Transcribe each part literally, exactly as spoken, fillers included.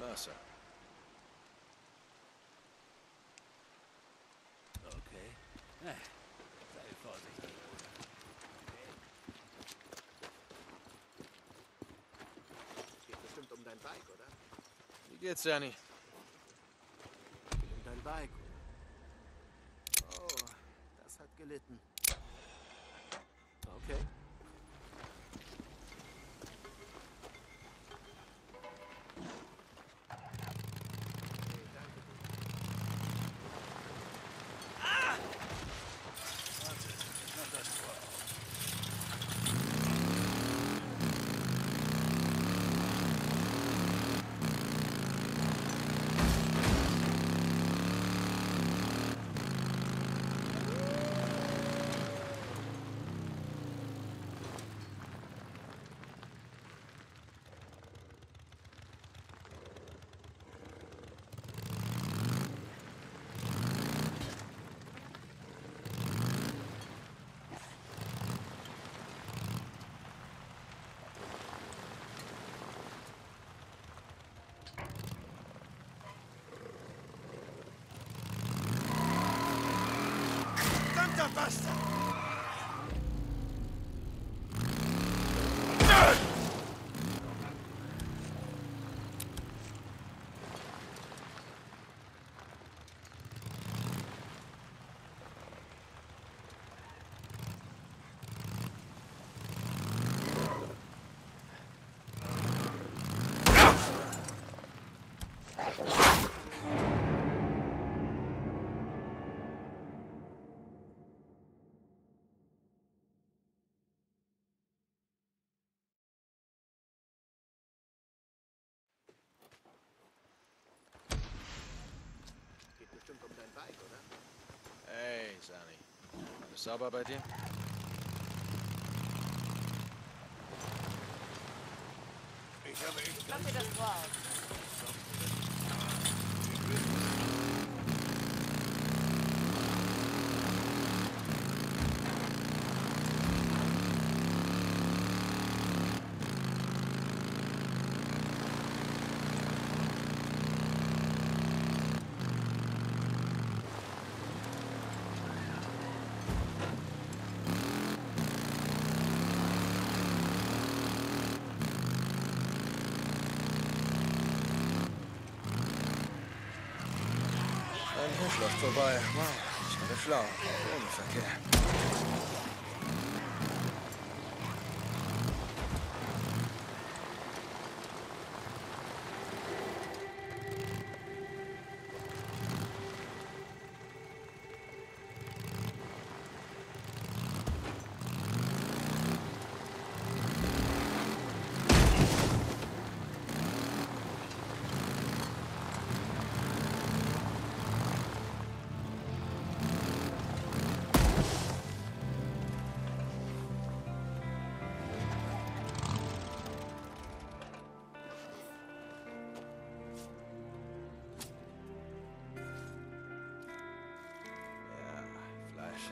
Wasser. Okay. Na, sei vorsichtig. Geht bestimmt um dein Bike, oder? Wie geht's, Danny? Geht um dein Bike. Oh, das hat gelitten. Okay. Verdammter Bastard! Geht bestimmt um dein Bike, oder? Hey, Sani. Alles sauber bei dir? Ich habe echt... Mach mir das Tor auf. Ein Bus läuft vorbei. Wow, ich werde schlau. Ohne Verkehr. Ja, Fleisch.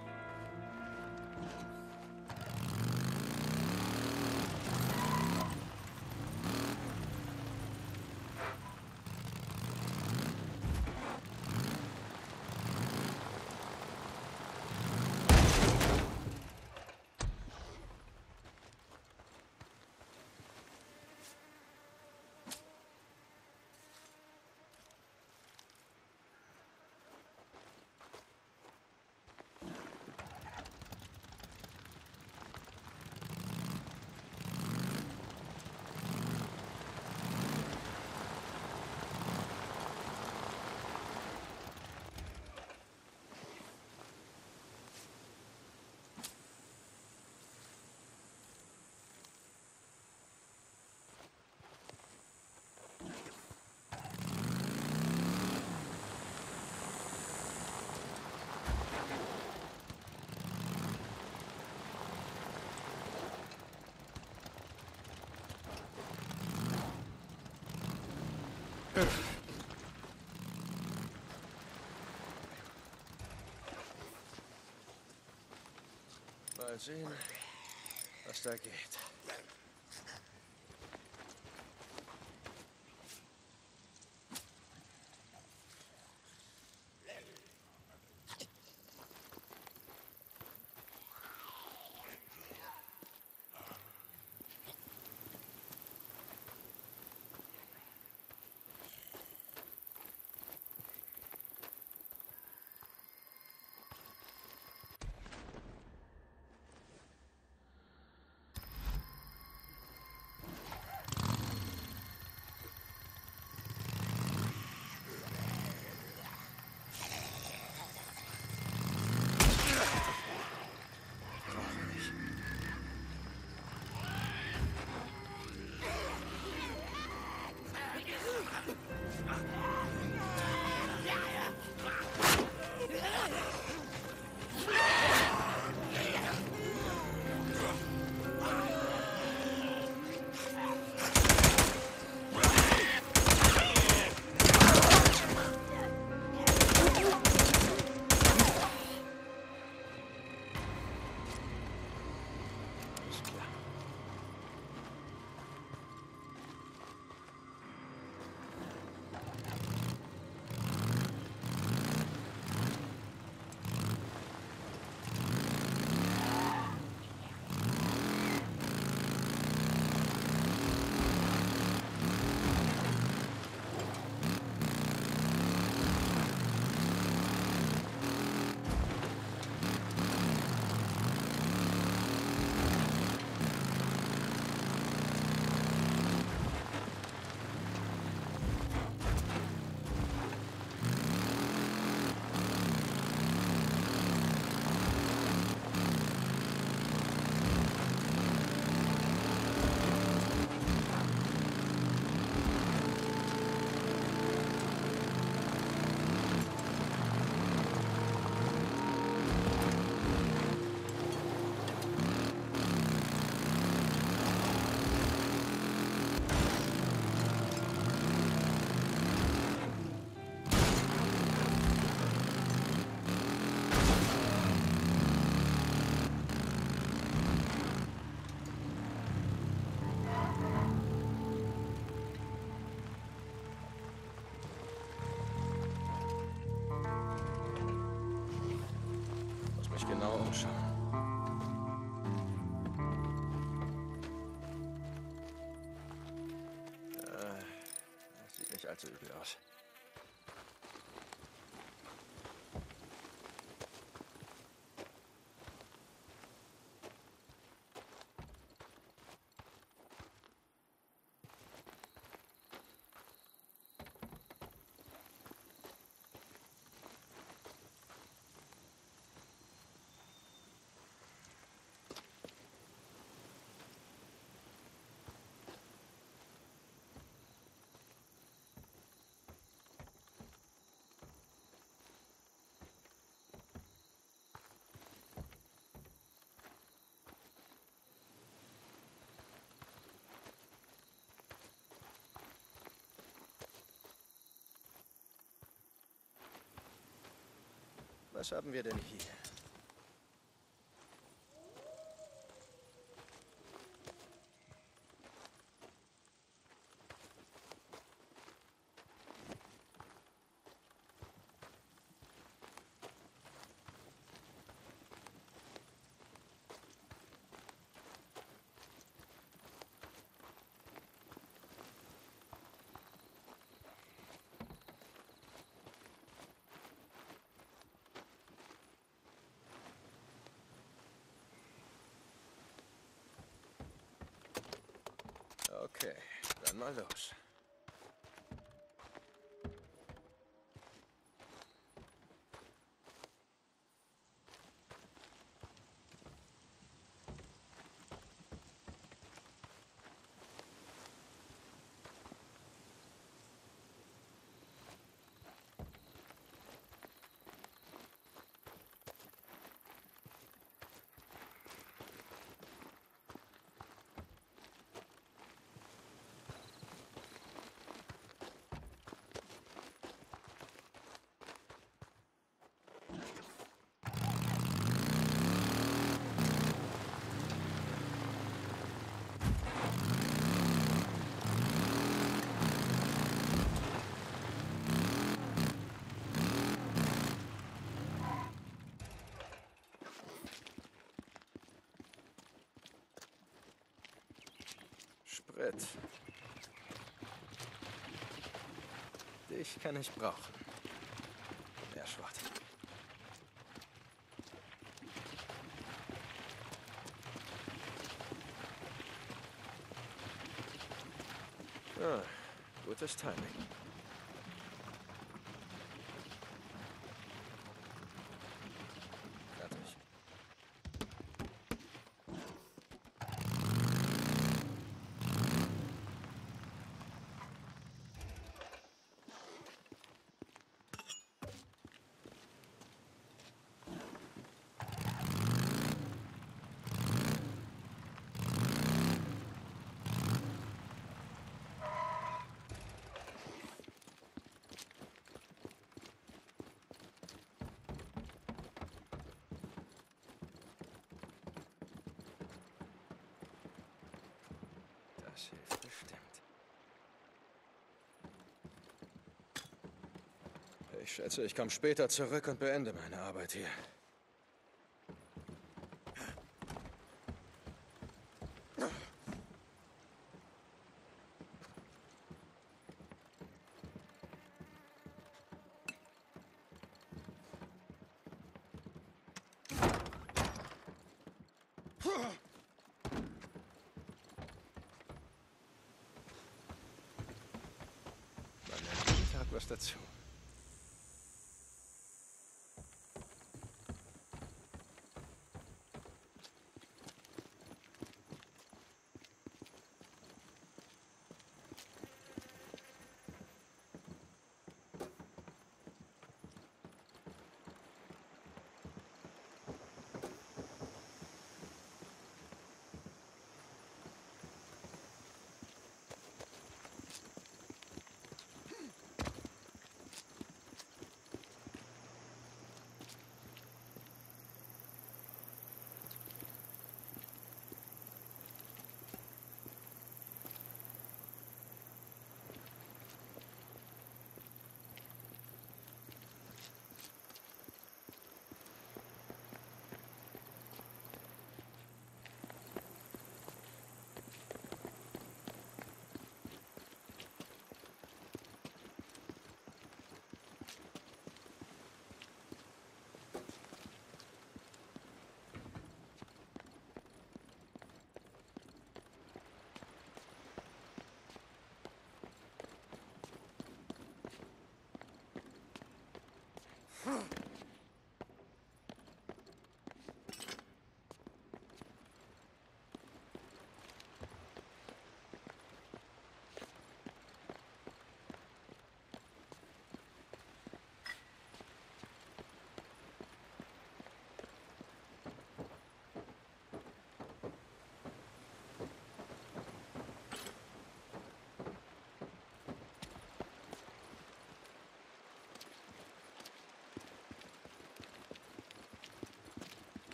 Mal sehen, was da geht. Was haben wir denn hier? Okay, dann mal los. Sprit. Dich kann ich brauchen. Mehr Schrott. Ah, gutes Timing. Fertig. Das hilft bestimmt. Ich schätze, ich komme später zurück und beende meine Arbeit hier. Man lernt jeden Tag was dazu.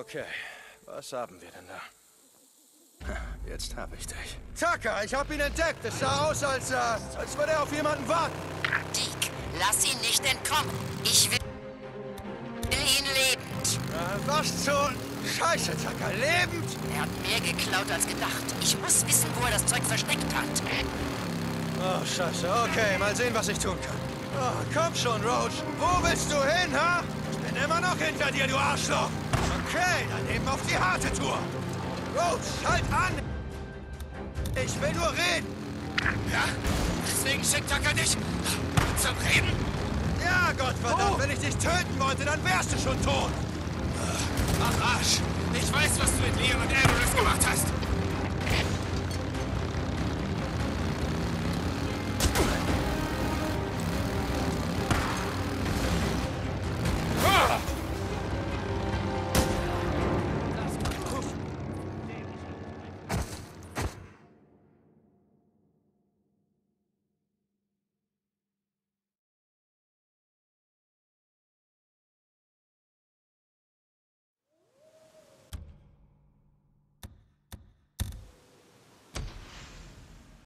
Okay, was haben wir denn da? Jetzt hab ich dich. Tucker, ich hab ihn entdeckt. Es sah aus, als, äh, als würde er auf jemanden warten. Deke, lass ihn nicht entkommen. Ich will ihn lebend. Äh, was zur Scheiße, Tucker? Lebend? Er hat mehr geklaut als gedacht. Ich muss wissen, wo er das Zeug versteckt hat. Oh, Scheiße. Okay, mal sehen, was ich tun kann. Oh, komm schon, Roach. Wo willst du hin, ha? Ich bin immer noch hinter dir, du Arschloch. Okay, dann eben auf die harte Tour. Roach, halt an! Ich will nur reden. Ja? Deswegen schickt Tucker dich zum Reden? Ja, Gottverdammt, oh. Wenn ich dich töten wollte, dann wärst du schon tot. Ach, Arsch. Ich weiß, was du mit Leon und Everest gemacht hast.